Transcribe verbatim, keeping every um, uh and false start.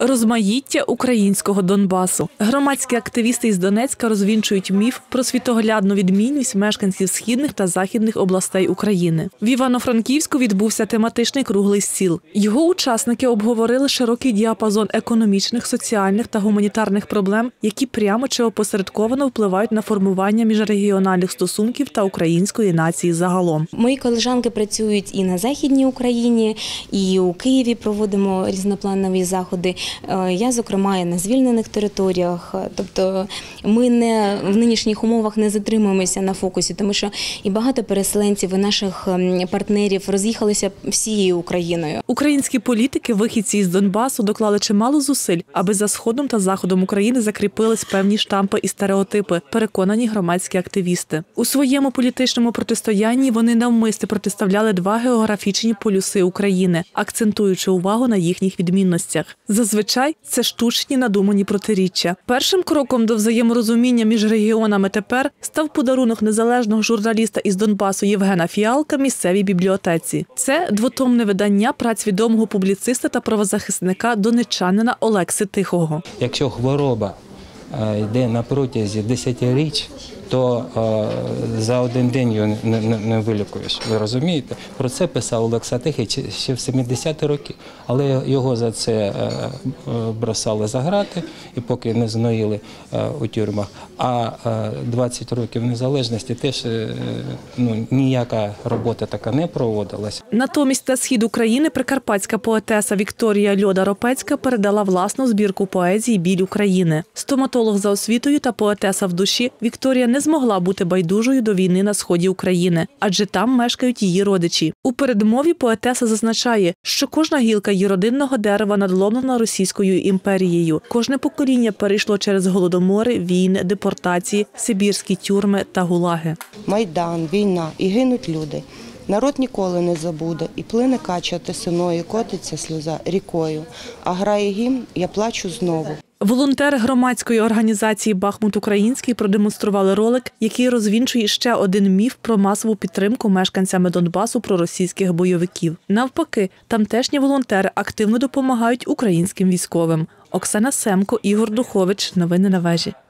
Розмаїття українського Донбасу. Громадські активісти із Донецька розвінчують міф про світоглядну відмінність мешканців східних та західних областей України. В Івано-Франківську відбувся тематичний круглий стіл. Його учасники обговорили широкий діапазон економічних, соціальних та гуманітарних проблем, які прямо чи опосередковано впливають на формування міжрегіональних стосунків та української нації загалом. Мої колежанки працюють і на Західній Україні, і у Києві проводимо різнопланові заходи. Я, зокрема, і на звільнених територіях. Тобто ми не, в нинішніх умовах не затримуємося на фокусі, тому що і багато переселенців, і наших партнерів роз'їхалися всією Україною. Українські політики, вихідці із Донбасу, доклали чимало зусиль, аби за Сходом та Заходом України закріпились певні штампи і стереотипи, переконані громадські активісти. У своєму політичному протистоянні вони навмисне протиставляли два географічні полюси України, акцентуючи увагу на їхніх відмінностях. Зазвичай це штучні надумані протиріччя. Першим кроком до взаєморозуміння між регіонами тепер став подарунок незалежного журналіста із Донбасу Євгена Фіалка місцевій бібліотеці. Це двотомне видання праць відомого публіциста та правозахисника донеччанина Олекси Тихого. Якщо хвороба йде на протязі десятиріч, то е, за один день його не, не, не вилікуєш, ви розумієте? Про це писав Олекса Тихий ще в сімдесяті роки, але його за це е, бросали за грати, і поки не зноїли е, у тюрмах. А е, двадцять років незалежності теж е, ну, ніяка робота така не проводилась. Натомість на схід України прикарпатська поетеса Вікторія Льода-Ропецька передала власну збірку поезії «Біль України». Стоматолог за освітою та поетеса в душі Вікторія не змогла бути байдужою до війни на сході України, адже там мешкають її родичі. У передмові поетеса зазначає, що кожна гілка її родинного дерева надломлена Російською імперією. Кожне покоління перейшло через голодомори, війни, депортації, сибірські тюрми та гулаги. Майдан, війна і гинуть люди. Народ ніколи не забуде, і плине кача тисиною, котиться сльоза рікою. А грає гімн «Я плачу знову». Волонтери громадської організації «Бахмут Український» продемонстрували ролик, який розвінчує ще один міф про масову підтримку мешканцями Донбасу проросійських бойовиків. Навпаки, тамтешні волонтери активно допомагають українським військовим. Оксана Семко, Ігор Духович. Новини на вежі.